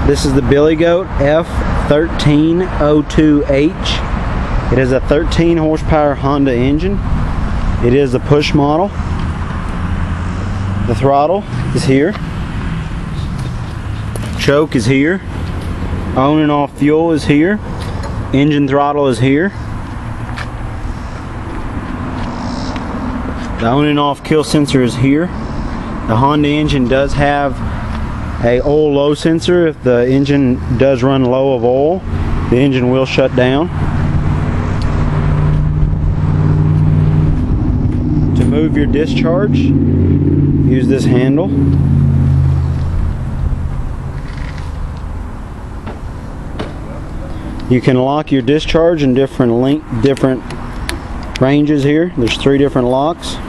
This is the Billy Goat F1302h. It is a 13 horsepower Honda engine. It is a push model. The throttle is here. Choke is here. On and off fuel is here. Engine throttle is here. The on and off kill sensor is here. The Honda engine does have a oil low sensor. If the engine does run low of oil, the engine will shut down. To move your discharge, use this handle. You can lock your discharge in different ranges here. There's 3 different locks.